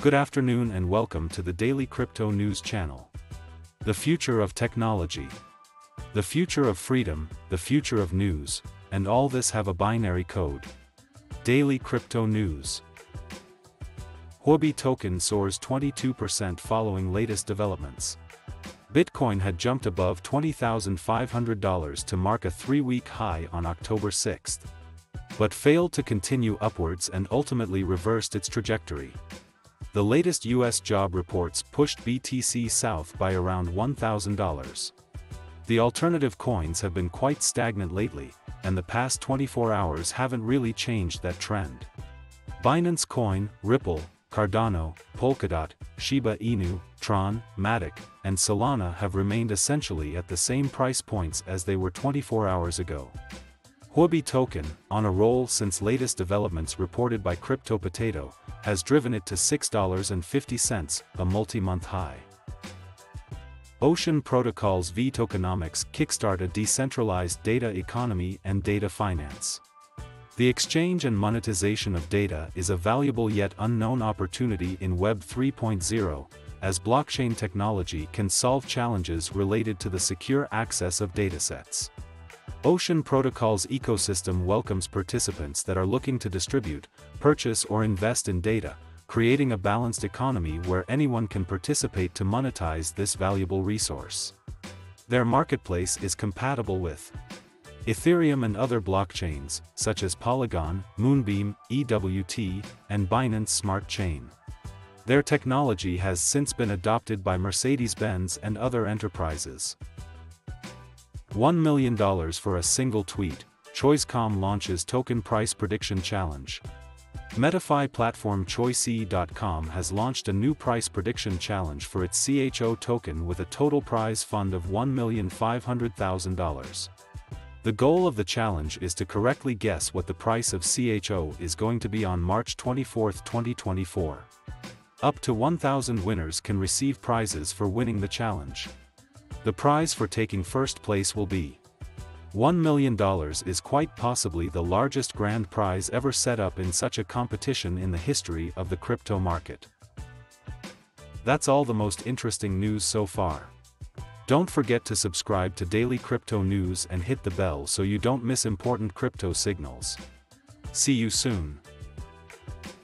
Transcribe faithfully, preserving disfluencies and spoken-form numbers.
Good afternoon and welcome to the Daily Crypto News channel. The future of technology. The future of freedom, the future of news, and all this have a binary code. Daily Crypto News. Huobi token soars twenty-two percent following latest developments. Bitcoin had jumped above twenty thousand five hundred dollars to mark a three-week high on October sixth, but failed to continue upwards and ultimately reversed its trajectory. The latest U S job reports pushed B T C south by around one thousand dollars. The alternative coins have been quite stagnant lately, and the past twenty-four hours haven't really changed that trend. Binance Coin, Ripple, Cardano, Polkadot, Shiba Inu, Tron, MATIC, and Solana have remained essentially at the same price points as they were twenty-four hours ago. Huobi token, on a roll since latest developments reported by Crypto Potato, has driven it to six dollars and fifty cents, a multi-month high. Ocean Protocol's Vetokenomics kickstart a decentralized data economy and data finance. The exchange and monetization of data is a valuable yet unknown opportunity in Web three point oh, as blockchain technology can solve challenges related to the secure access of datasets. Ocean Protocol's ecosystem welcomes participants that are looking to distribute, purchase or invest in data, creating a balanced economy where anyone can participate to monetize this valuable resource. Their marketplace is compatible with Ethereum and other blockchains, such as Polygon, Moonbeam, E W T, and Binance Smart Chain. Their technology has since been adopted by Mercedes-Benz and other enterprises. one million dollars for a single tweet, ChoiceCom launches token price prediction challenge. MetaFi platform choice dot com has launched a new price prediction challenge for its C H O token with a total prize fund of one million five hundred thousand dollars. The goal of the challenge is to correctly guess what the price of C H O is going to be on March twenty-fourth, twenty twenty-four. Up to one thousand winners can receive prizes for winning the challenge. The prize for taking first place will be one million dollars is quite possibly the largest grand prize ever set up in such a competition in the history of the crypto market. That's all the most interesting news so far. Don't forget to subscribe to Daily Crypto News and hit the bell so you don't miss important crypto signals. See you soon.